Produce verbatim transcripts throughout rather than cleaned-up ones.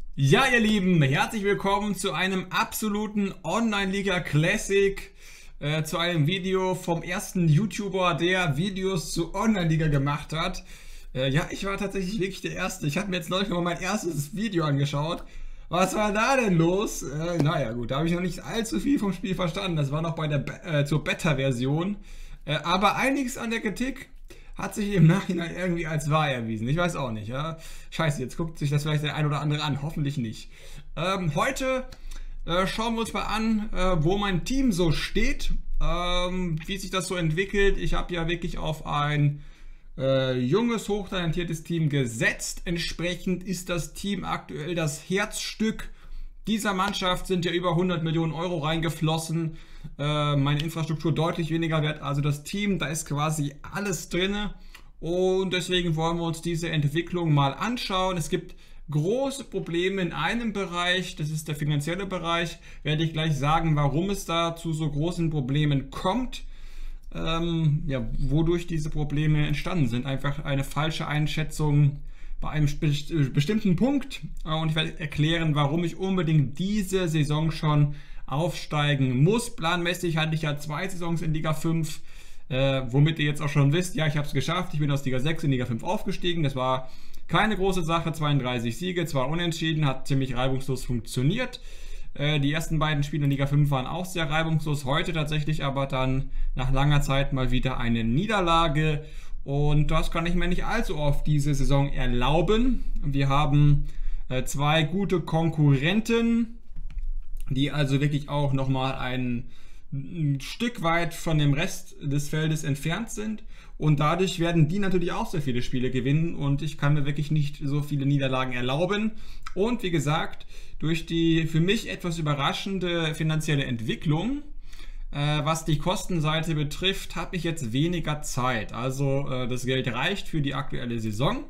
Ja, ihr Lieben, herzlich willkommen zu einem absoluten Online-Liga-Classic, äh, zu einem Video vom ersten YouTuber, der Videos zu Online-Liga gemacht hat. Äh, ja, ich war tatsächlich wirklich der Erste. Ich hatte mir jetzt neulich mal mein erstes Video angeschaut. Was war da denn los? Äh, naja, gut, da habe ich noch nicht allzu viel vom Spiel verstanden. Das war noch bei der Be äh, zur Beta-Version. Äh, aber einiges an der Kritik hat sich im Nachhinein irgendwie als wahr erwiesen. Ich weiß auch nicht, ja. Scheiße, jetzt guckt sich das vielleicht der ein oder andere an. Hoffentlich nicht. Ähm, heute äh, schauen wir uns mal an, äh, wo mein Team so steht. Ähm, wie sich das so entwickelt. Ich habe ja wirklich auf ein äh, junges, hochtalentiertes Team gesetzt. Entsprechend ist das Team aktuell das Herzstück dieser Mannschaft. Sind ja über hundert Millionen Euro reingeflossen. Äh, meine Infrastruktur deutlich weniger wert. Also das Team, da ist quasi alles drin. Und deswegen wollen wir uns diese Entwicklung mal anschauen. Es gibt große Probleme in einem Bereich, das ist der finanzielle Bereich. Werde ich gleich sagen, warum es da zu so großen Problemen kommt. Ähm, ja, wodurch diese Probleme entstanden sind. Einfach eine falsche Einschätzung bei einem bestimmten Punkt. Und ich werde erklären, warum ich unbedingt diese Saison schon aufsteigen muss. Planmäßig hatte ich ja zwei Saisons in Liga fünf, äh, womit ihr jetzt auch schon wisst, ja, ich habe es geschafft. Ich bin aus Liga sechs in Liga fünf aufgestiegen. Das war keine große Sache, zweiunddreißig Siege, zwar unentschieden, hat ziemlich reibungslos funktioniert. Äh, die ersten beiden Spiele in Liga fünf waren auch sehr reibungslos, heute tatsächlich aber dann nach langer Zeit mal wieder eine Niederlage. Und das kann ich mir nicht allzu oft diese Saison erlauben. Wir haben äh, zwei gute Konkurrenten, die also wirklich auch nochmal ein, ein Stück weit von dem Rest des Feldes entfernt sind. Und dadurch werden die natürlich auch sehr viele Spiele gewinnen. Und ich kann mir wirklich nicht so viele Niederlagen erlauben. Und wie gesagt, durch die für mich etwas überraschende finanzielle Entwicklung, Äh, was die Kostenseite betrifft, habe ich jetzt weniger Zeit. Also äh, das Geld reicht für die aktuelle Saison,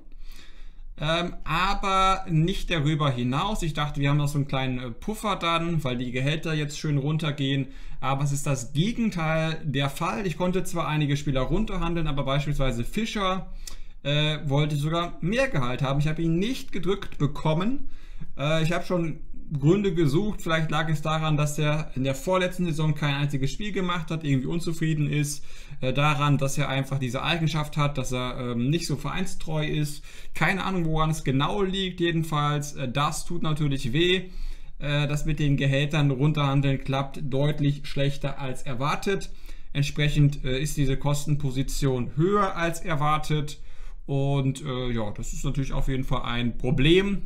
ähm, aber nicht darüber hinaus. Ich dachte, wir haben noch so einen kleinen äh, Puffer dann, weil die Gehälter jetzt schön runtergehen. Aber es ist das Gegenteil der Fall. Ich konnte zwar einige Spieler runterhandeln, aber beispielsweise Fischer äh, wollte sogar mehr Gehalt haben. Ich habe ihn nicht gedrückt bekommen. Äh, ich habe schon Gründe gesucht. Vielleicht lag es daran, dass er in der vorletzten Saison kein einziges Spiel gemacht hat, irgendwie unzufrieden ist. Äh, daran, dass er einfach diese Eigenschaft hat, dass er ähm, nicht so vereinstreu ist. Keine Ahnung, woran es genau liegt. Jedenfalls, äh, das tut natürlich weh. Äh, das mit den Gehältern runterhandeln klappt deutlich schlechter als erwartet. Entsprechend äh, ist diese Kostenposition höher als erwartet. Und äh, ja, das ist natürlich auf jeden Fall ein Problem.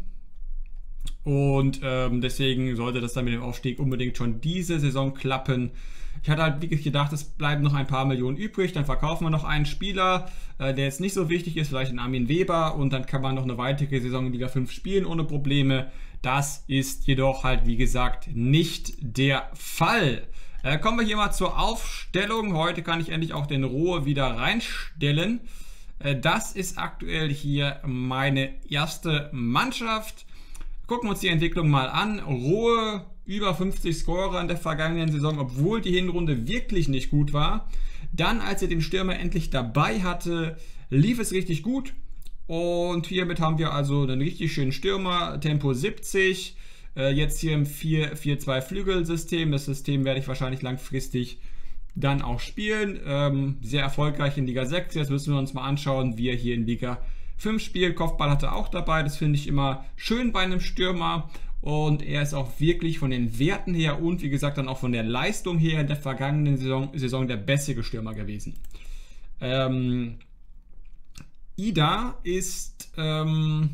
Und ähm, deswegen sollte das dann mit dem Aufstieg unbedingt schon diese Saison klappen. Ich hatte halt wirklich gedacht, es bleiben noch ein paar Millionen übrig. Dann verkaufen wir noch einen Spieler, äh, der jetzt nicht so wichtig ist, vielleicht einen Armin Weber. Und dann kann man noch eine weitere Saison in Liga fünf spielen ohne Probleme. Das ist jedoch halt, wie gesagt, nicht der Fall. Äh, kommen wir hier mal zur Aufstellung. Heute kann ich endlich auch den Rohe wieder reinstellen. Äh, das ist aktuell hier meine erste Mannschaft. Gucken wir uns die Entwicklung mal an. Rohe über fünfzig Scorer in der vergangenen Saison, obwohl die Hinrunde wirklich nicht gut war. Dann, als er den Stürmer endlich dabei hatte, lief es richtig gut. Und hiermit haben wir also einen richtig schönen Stürmer, Tempo siebzig. Äh, jetzt hier im vier vier zwei Flügelsystem. Das System werde ich wahrscheinlich langfristig dann auch spielen. Ähm, sehr erfolgreich in Liga sechs. Jetzt müssen wir uns mal anschauen, wie er hier in Liga fünf spielt. Kopfball hat er auch dabei. Das finde ich immer schön bei einem Stürmer. Und er ist auch wirklich von den Werten her und wie gesagt dann auch von der Leistung her in der vergangenen Saison, Saison der bessere Stürmer gewesen. Ähm, Ida ist ähm,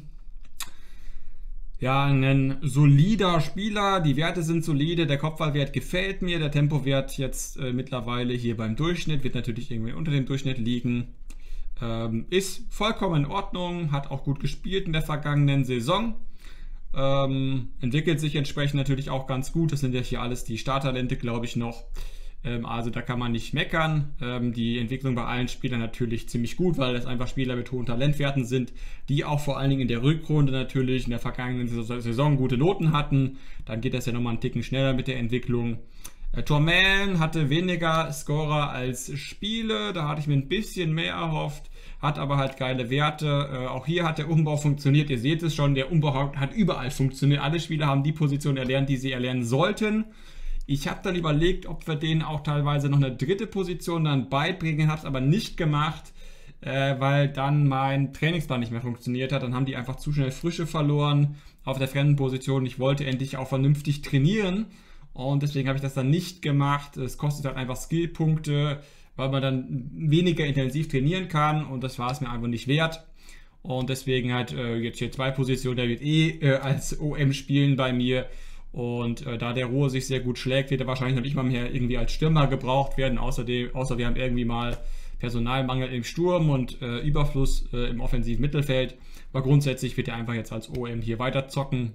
ja ein solider Spieler. Die Werte sind solide. Der Kopfballwert gefällt mir. Der Tempowert jetzt äh, mittlerweile hier beim Durchschnitt wird natürlich irgendwie unter dem Durchschnitt liegen. Ähm, ist vollkommen in Ordnung, hat auch gut gespielt in der vergangenen Saison, ähm, entwickelt sich entsprechend natürlich auch ganz gut. Das sind ja hier alles die Starttalente, glaube ich, noch. Ähm, also da kann man nicht meckern. Ähm, die Entwicklung bei allen Spielern natürlich ziemlich gut, weil das einfach Spieler mit hohen Talentwerten sind, die auch vor allen Dingen in der Rückrunde natürlich in der vergangenen Saison gute Noten hatten. Dann geht das ja nochmal einen Ticken schneller mit der Entwicklung. Äh, Tormellen hatte weniger Scorer als Spiele, da hatte ich mir ein bisschen mehr erhofft. hat aber halt geile Werte. Äh, auch hier hat der Umbau funktioniert. Ihr seht es schon, der Umbau hat überall funktioniert. Alle Spieler haben die Position erlernt, die sie erlernen sollten. Ich habe dann überlegt, ob wir denen auch teilweise noch eine dritte Position dann beibringen, habe es aber nicht gemacht, äh, weil dann mein Trainingsplan nicht mehr funktioniert hat. Dann haben die einfach zu schnell Frische verloren auf der fremden Position. Ich wollte endlich auch vernünftig trainieren und deswegen habe ich das dann nicht gemacht. Es kostet halt einfach Skillpunkte, weil man dann weniger intensiv trainieren kann und das war es mir einfach nicht wert. Und deswegen halt äh, jetzt hier zwei Positionen, der wird eh äh, als O M spielen bei mir. Und äh, da der Rohe sich sehr gut schlägt, wird er wahrscheinlich noch nicht mal mehr irgendwie als Stürmer gebraucht werden. Außerdem, außer wir haben irgendwie mal Personalmangel im Sturm und äh, Überfluss äh, im offensiven Mittelfeld. Aber grundsätzlich wird er einfach jetzt als O M hier weiter zocken.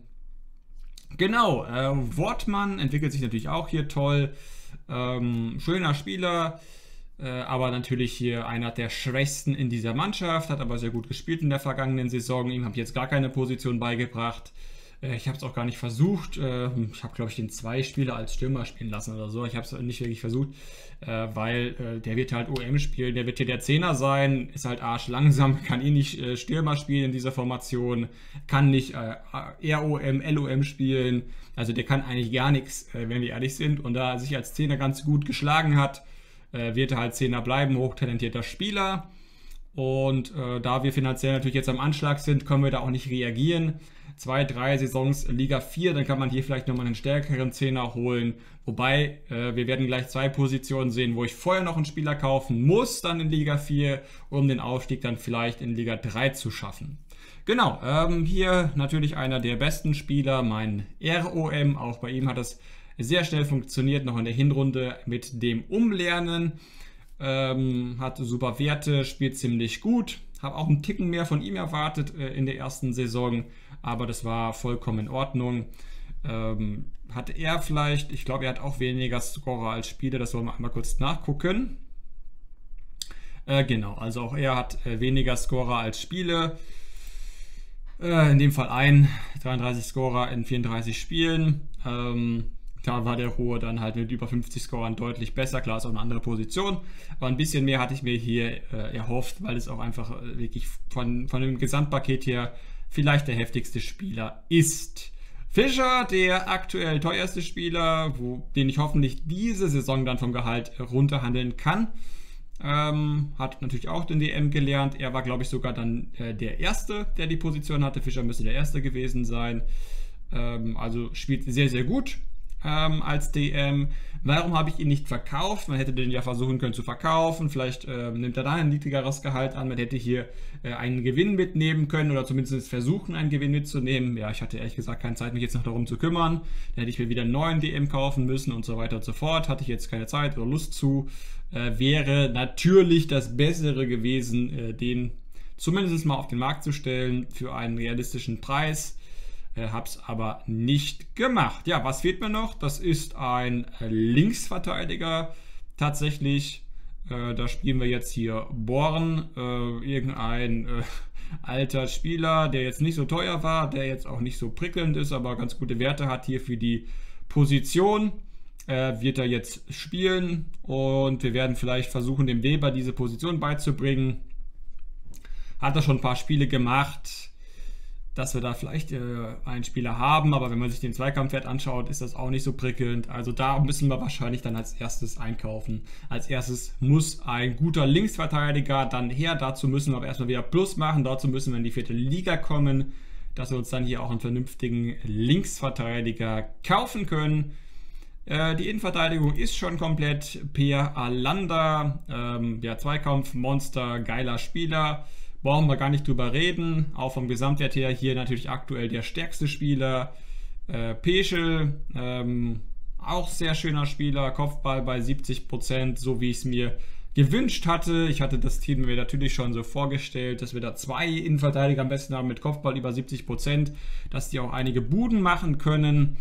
Genau, äh, Wortmann entwickelt sich natürlich auch hier toll. Ähm, schöner Spieler, äh, aber natürlich hier einer der schwächsten in dieser Mannschaft. Hat aber sehr gut gespielt in der vergangenen Saison. Ihm habe ich jetzt gar keine Position beigebracht. Ich habe es auch gar nicht versucht. Ich habe, glaube ich, den zwei Spieler als Stürmer spielen lassen oder so. Ich habe es nicht wirklich versucht, weil der wird halt O M spielen. Der wird hier der Zehner sein, ist halt arschlangsam, kann eh nicht Stürmer spielen in dieser Formation, kann nicht R O M, L O M spielen. Also der kann eigentlich gar nichts, wenn wir ehrlich sind. Und da er sich als Zehner ganz gut geschlagen hat, wird er halt Zehner bleiben, hochtalentierter Spieler. Und äh, da wir finanziell natürlich jetzt am Anschlag sind, können wir da auch nicht reagieren. Zwei, drei Saisons Liga vier, dann kann man hier vielleicht nochmal einen stärkeren Zehner holen. Wobei, äh, wir werden gleich zwei Positionen sehen, wo ich vorher noch einen Spieler kaufen muss, dann in Liga vier, um den Aufstieg dann vielleicht in Liga drei zu schaffen. Genau, ähm, hier natürlich einer der besten Spieler, mein R O M. Auch bei ihm hat es sehr schnell funktioniert, noch in der Hinrunde mit dem Umlernen. Ähm, hat super Werte, spielt ziemlich gut. Habe auch einen Ticken mehr von ihm erwartet äh, in der ersten Saison, aber das war vollkommen in Ordnung. Ähm, hat er vielleicht, ich glaube, er hat auch weniger Scorer als Spieler, das wollen wir einmal kurz nachgucken. Äh, genau, also auch er hat äh, weniger Scorer als Spiele. Äh, in dem Fall ein, dreiunddreißig Scorer in vierunddreißig Spielen. Ähm, Da war der Hohe dann halt mit über fünfzig Scorern deutlich besser. Klar, ist auch eine andere Position. Aber ein bisschen mehr hatte ich mir hier äh, erhofft, weil es auch einfach äh, wirklich von, von dem Gesamtpaket her vielleicht der heftigste Spieler ist. Fischer, der aktuell teuerste Spieler, wo, den ich hoffentlich diese Saison dann vom Gehalt runterhandeln kann. Ähm, hat natürlich auch den D M gelernt. Er war, glaube ich, sogar dann äh, der Erste, der die Position hatte. Fischer müsste der Erste gewesen sein. Ähm, also spielt sehr, sehr gut. Ähm, als D M. Warum habe ich ihn nicht verkauft? Man hätte den ja versuchen können zu verkaufen. Vielleicht äh, nimmt er da ein niedrigeres Gehalt an. Man hätte hier äh, einen Gewinn mitnehmen können oder zumindest versuchen, einen Gewinn mitzunehmen. Ja, ich hatte ehrlich gesagt keine Zeit, mich jetzt noch darum zu kümmern. Dann hätte ich mir wieder einen neuen D M kaufen müssen und so weiter und so fort. Hatte ich jetzt keine Zeit oder Lust zu. Äh, wäre natürlich das Bessere gewesen, äh, den zumindest mal auf den Markt zu stellen für einen realistischen Preis. Äh, hab's aber nicht gemacht. Ja, was fehlt mir noch? Das ist ein Linksverteidiger. Tatsächlich, äh, da spielen wir jetzt hier Born, äh, irgendein äh, alter Spieler, der jetzt nicht so teuer war, der jetzt auch nicht so prickelnd ist, aber ganz gute Werte hat hier für die Position. Äh, wird er jetzt spielen und wir werden vielleicht versuchen, dem Weber diese Position beizubringen. Hat er schon ein paar Spiele gemacht, dass wir da vielleicht äh, einen Spieler haben, aber wenn man sich den Zweikampfwert anschaut, ist das auch nicht so prickelnd. Also da müssen wir wahrscheinlich dann als erstes einkaufen. Als erstes muss ein guter Linksverteidiger dann her. Dazu müssen wir aber erstmal wieder Plus machen. Dazu müssen wir in die vierte Liga kommen, dass wir uns dann hier auch einen vernünftigen Linksverteidiger kaufen können. Äh, die Innenverteidigung ist schon komplett. Per Alanda, ähm, ja, Zweikampfmonster, geiler Spieler. Brauchen wir gar nicht drüber reden. Auch vom Gesamtwert her hier natürlich aktuell der stärkste Spieler. Äh, Peschel, ähm, auch sehr schöner Spieler. Kopfball bei siebzig Prozent, so wie ich es mir gewünscht hatte. Ich hatte das Team mir natürlich schon so vorgestellt, dass wir da zwei Innenverteidiger am besten haben mit Kopfball über siebzig Prozent, dass die auch einige Buden machen können.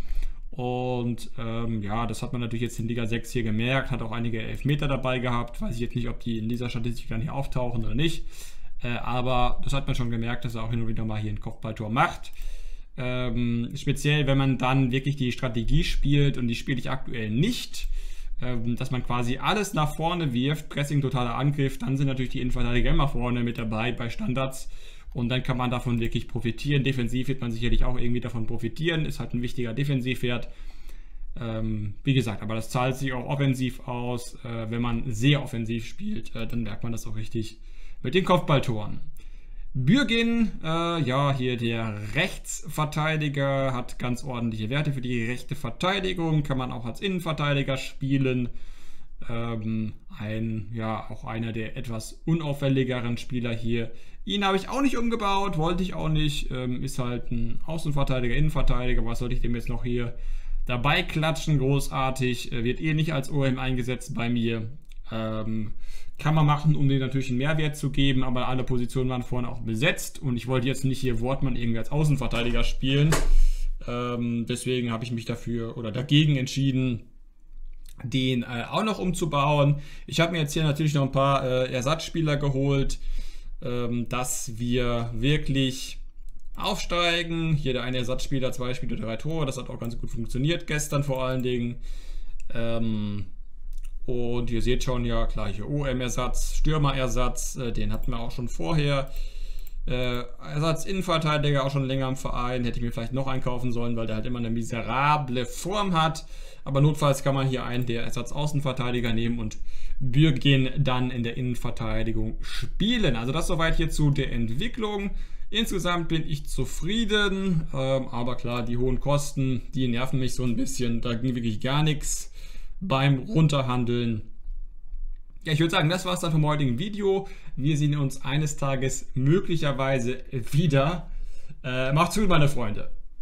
Und ähm, ja, das hat man natürlich jetzt in Liga sechs hier gemerkt. Hat auch einige Elfmeter dabei gehabt. Weiß ich jetzt nicht, ob die in dieser Statistik dann hier auftauchen oder nicht. Aber das hat man schon gemerkt, dass er auch hin und wieder mal hier ein Kopfballtor macht. Ähm, speziell, wenn man dann wirklich die Strategie spielt, und die spiele ich aktuell nicht. ähm, dass man quasi alles nach vorne wirft, Pressing, totaler Angriff, dann sind natürlich die Innenverteidiger immer vorne mit dabei bei Standards und dann kann man davon wirklich profitieren. Defensiv wird man sicherlich auch irgendwie davon profitieren, ist halt ein wichtiger Defensivwert. Ähm, wie gesagt, aber das zahlt sich auch offensiv aus. Äh, wenn man sehr offensiv spielt, äh, dann merkt man das auch richtig mit den Kopfballtoren. Bürgin, äh, ja, hier der Rechtsverteidiger, hat ganz ordentliche Werte für die rechte Verteidigung, kann man auch als Innenverteidiger spielen. Ähm, ein, ja, auch einer der etwas unauffälligeren Spieler hier. Ihn habe ich auch nicht umgebaut, wollte ich auch nicht. Ähm, ist halt ein Außenverteidiger, Innenverteidiger, was soll ich dem jetzt noch hier dabei klatschen? Großartig, äh, wird eh nicht als O M eingesetzt bei mir. Ähm, kann man machen, um denen natürlich einen Mehrwert zu geben, aber alle Positionen waren vorne auch besetzt und ich wollte jetzt nicht hier Wortmann irgendwie als Außenverteidiger spielen. Ähm, deswegen habe ich mich dafür oder dagegen entschieden, den äh, auch noch umzubauen. Ich habe mir jetzt hier natürlich noch ein paar äh, Ersatzspieler geholt, ähm, dass wir wirklich aufsteigen. Hier der eine Ersatzspieler, zwei Spiele, drei Tore. Das hat auch ganz gut funktioniert gestern vor allen Dingen. Ähm, Und ihr seht schon, ja klar, hier O M-Ersatz, Stürmer-Ersatz, äh, den hatten wir auch schon vorher. Äh, Ersatz Innenverteidiger auch schon länger im Verein, hätte ich mir vielleicht noch einkaufen sollen, weil der halt immer eine miserable Form hat. Aber notfalls kann man hier einen der Ersatz Außenverteidiger nehmen und Bürgin dann in der Innenverteidigung spielen. Also das soweit hier zu der Entwicklung. Insgesamt bin ich zufrieden, ähm, aber klar, die hohen Kosten, die nerven mich so ein bisschen, da ging wirklich gar nichts beim Runterhandeln. Ja, ich würde sagen, das war es dann vom heutigen Video. Wir sehen uns eines Tages möglicherweise wieder. Äh, macht's gut, meine Freunde.